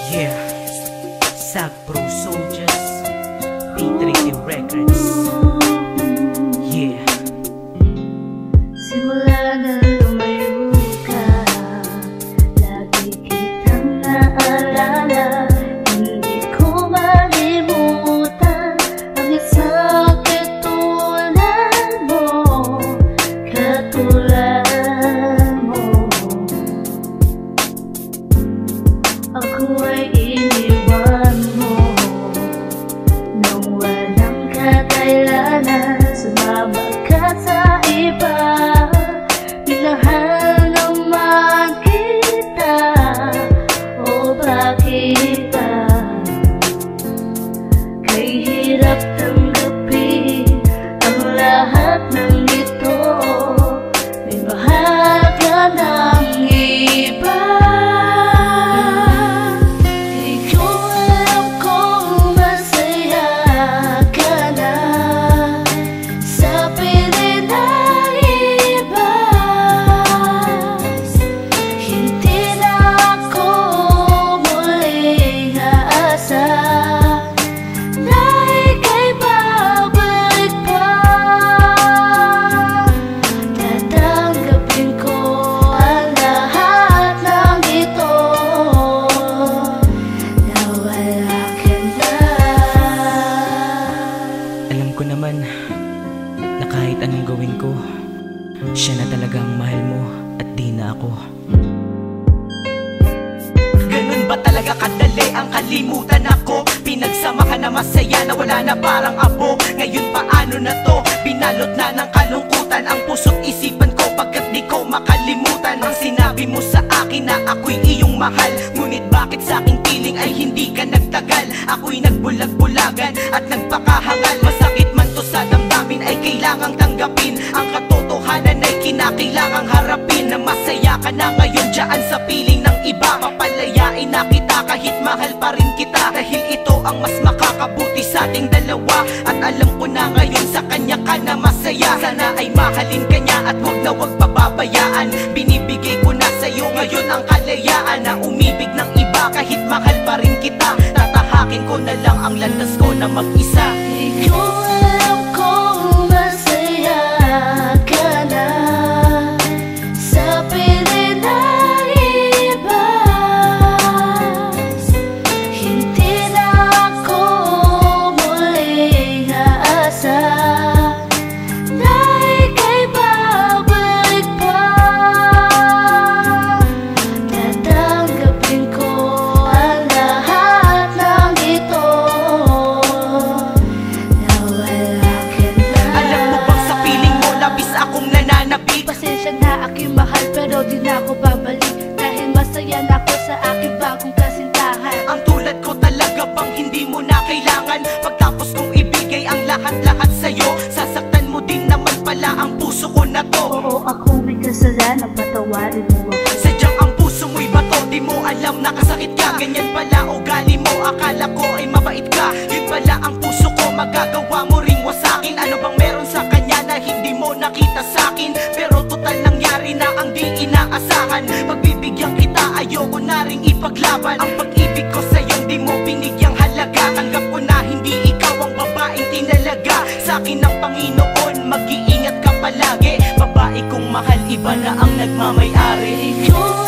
Yeah, Sag Pro Soldiers, P3T Records. Yeah. Simula na lumayo ka, lagi kitang naalala. Hindi ko malimutan ang isang katulad mo, katulad mo. Ako ay iniwan mo nang walang kakailanan. Sumama ka sa iba, minahal naman kita. O bakit ba kay hirap tanggapin ang lahat ng ito? May mahal ka ng iba. Na kahit anong gawin ko, siya na talagang mahal mo at di na ako. Ganun ba talaga kadali ang kalimutan ako? Pinagsama ka na masaya na wala na parang abo. Ngayon paano na to? Binalot na ng kalungkutan ang puso't isipan ko, pagkat di ko makalimutan ang sinabi mo sa akin na ako'y iyong mahal. Ngunit bakit sa aking piling ay hindi ka nagtagal? Ako'y nagbulag-bulagan at nagpakahangal. Masakit man to sa damdamin ay kailangang tanggapin. Ang katotohanan ay kinakailangang harapin. Na masaya ka na ngayon dyan sa piling ng iba. Papalayain na kita kahit mahal pa rin kita, dahil ito ang mas makakabuti sa ating dalawa. At alam ko na ngayon sa kanya ka na masaya. Sana ay mahalin ka niya at wag na wag pababayaan. Binibigay ko na sa'yo ngayon ang kalayaan na umibig ng iba kahit mahal pa rin kita. Tatahakin ko na lang ang landas ko na mag-isa. Di ko alam kung masaya ka na sa piling ng iba. Hindi na ako muling aasa na ika'y babalik pa. Tatanggapin ko ang lahat ng ito na wala ka na. Alam mo bang sa piling mo labis akong nananabik? Pasensya na aking mahal pero di na ako babalik, dahil masaya na ako sa aking bagong kasintahan. Ang tulad ko talaga bang hindi mo na kailangan? Pagtapos kong ibigay ang lahat-lahat sa'yo, sasaktan mo din naman pala ang puso ko na to. Oo, ako may kasalanan, patawarin mo ako. Sadyang ang puso mo'y bato, di mo alam nakasakit ka. Ganyan pala ugali mo, akala ko ay mabait ka. Yun pala ang puso ko, magagawa mo ring wasakin. Ano bang meron sa kanya na hindi mo nakita sa'kin? Pero total nangyari na ang di inaasahan. Pagbibigyan kita, ayoko na ring ipaglaban. Ang pag-ibig ko sa'yo di mo binigyang halaga. Tanggap ko na hindi ikaw ang babaeng tinalaga sa'kin ng Panginoon, mag-iingat ka palagi. Babae kong mahal, iba na ang nagmamay-ari.